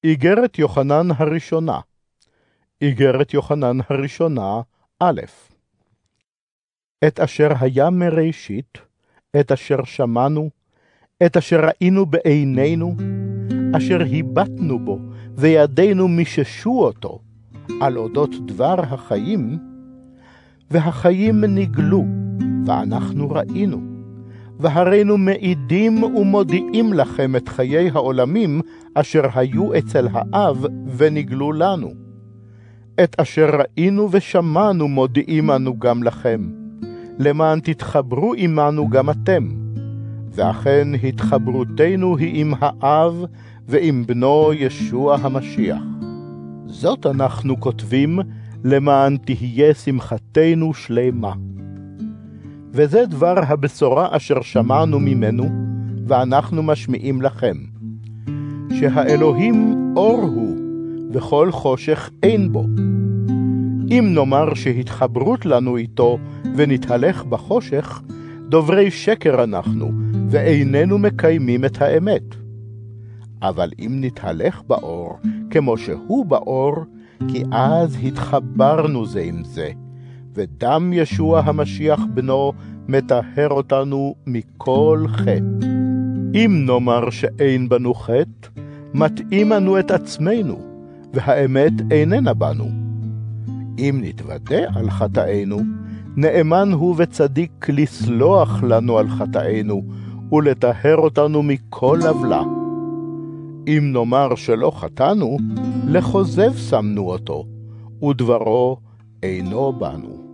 איגרת יוחנן הראשונה. איגרת יוחנן הראשונה, א'. את אשר היה מראשית, את אשר שמענו, את אשר ראינו בעינינו, אשר היבטנו בו, וידינו מיששו אותו, על אודות דבר החיים, והחיים נגלו, ואנחנו ראינו, והרינו מעידים ומודיעים לכם את חיי העולמים, אשר היו אצל האב ונגלו לנו. את אשר ראינו ושמענו מודיעים אנו גם לכם, למען תתחברו עמנו גם אתם. ואכן התחברותנו היא עם האב ועם בנו ישוע המשיח. זאת אנחנו כותבים, למען תהיה שמחתנו שלמה. וזה דבר הבשורה אשר שמענו ממנו, ואנחנו משמיעים לכם, שהאלוהים אור הוא, וכל חושך אין בו. אם נאמר שהתחברות לנו איתו ונתהלך בחושך, דוברי שקר אנחנו, ואיננו מקיימים את האמת. אבל אם נתהלך באור, כמו שהוא באור, כי אז התחברנו זה עם זה, ודם ישוע המשיח בנו מטהר אותנו מכל חטא. אם נאמר שאין בנו חטא, מטעים אנו את עצמנו, והאמת איננה בנו. אם נתוודה על חטאינו, נאמן הוא וצדיק לסלוח לנו על חטאינו, ולטהר אותנו מכל עוולה. אם נאמר שלא חטאנו, לחוזב שמנו אותו, ודברו אינו בנו.